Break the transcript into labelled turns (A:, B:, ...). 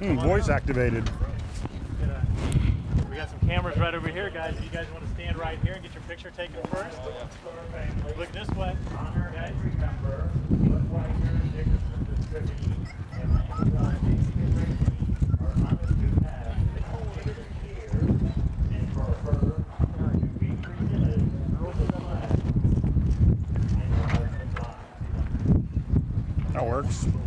A: Voice activated.
B: We got some cameras right over here, guys. If you guys want to stand right here and get your picture taken first. Look this way. Okay.
A: That works.